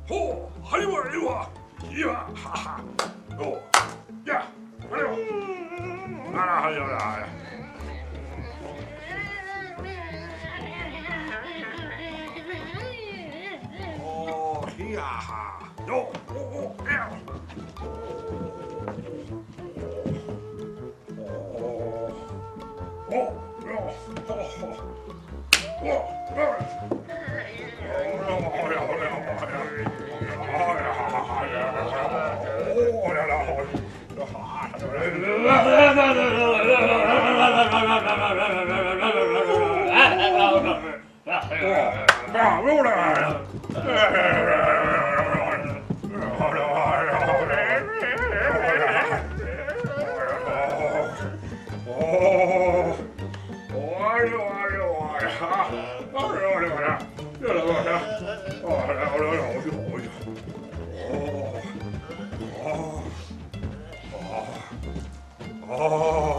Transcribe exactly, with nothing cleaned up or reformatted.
ほう、はいわ、いいわ、いいわ、はは。おう、や、あれよ。あら、はい、はい、はい。おー、いやは。よ、おお、いや。おお。お、よ、ほほ。お、お。Oh.